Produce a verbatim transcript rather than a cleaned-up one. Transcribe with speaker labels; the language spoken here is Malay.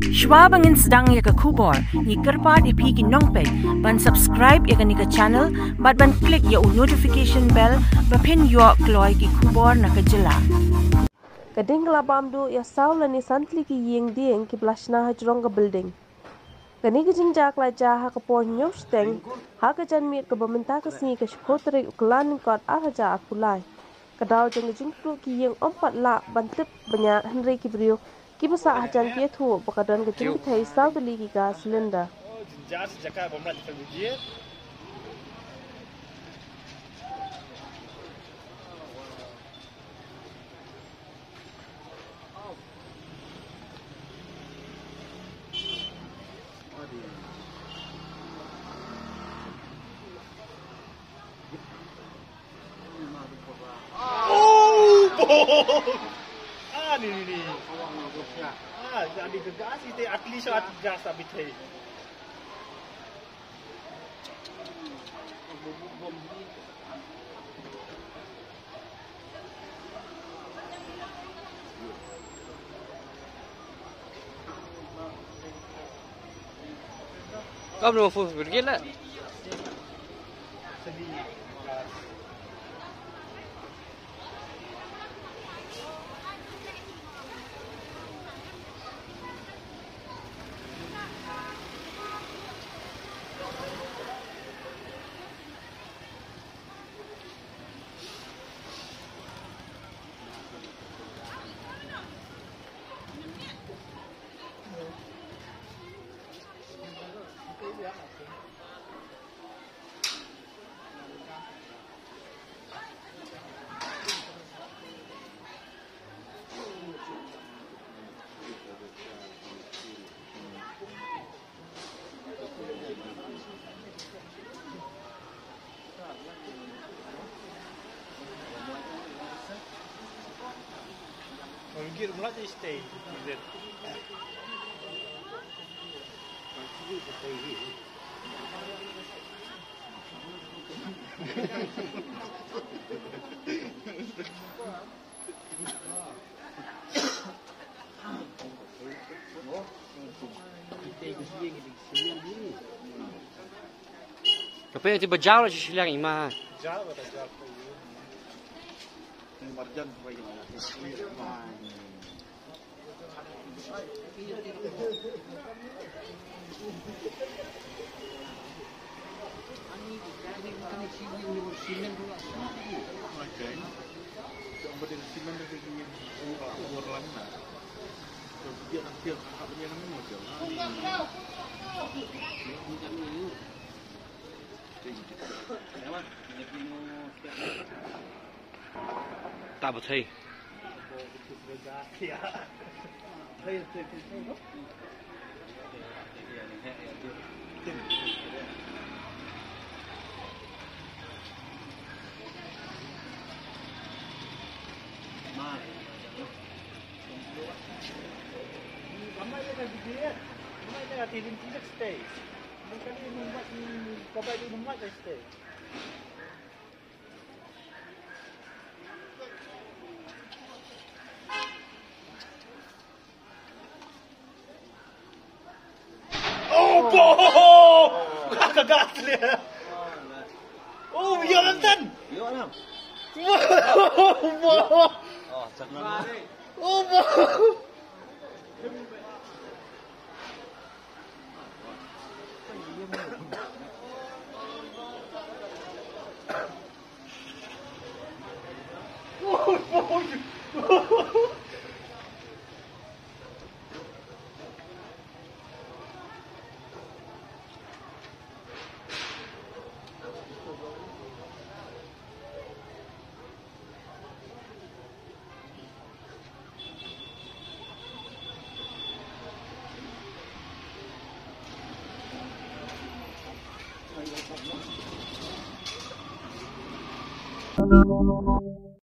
Speaker 1: Shwa bangin sedang ya ke kubor, ni kerpat ipi ki nongpek, ban subscribe ya ke ni ke channel, bat ban klik ya u notification bell, bapin yo kloy ki kubor na ke jela.
Speaker 2: Kading kelabam du ya saw lani santli ki iing dieng ki shna hajrong ke building. Kani ke jingjia la jaha ke pon nyok shiteng, ha ke janmiet ke mynta ke sngi ke tarik kyllalyngkot hajan apulai. Kadau jong jingpluh ki iing empat la bantip bniah hynrei ki briew. Kiba hajan iathuh bakadan ke jingbthei saw tylli ki ka cylender.
Speaker 3: Ah ni ni ni. Ah jadi gegas itu atli so atgas abithei.
Speaker 4: Kau belum full pergi lah.
Speaker 3: Mungkin mulai jadi stay.
Speaker 4: Tapi itu berjauh lah sih yang imah.
Speaker 3: Jauh atau jauh. Marjan supaya
Speaker 4: tak betul.
Speaker 3: Ramai dia nak diet, ramai dia nak tidur tidak stay. Mungkin dia membuat kaba dia membuat dia stay. Oh, boh! Kagak dia. Oh, biar nonton.
Speaker 5: Biar nak.
Speaker 3: Oh, boh!
Speaker 5: Oh, jangan.
Speaker 3: Oh, boh!
Speaker 2: Thank you.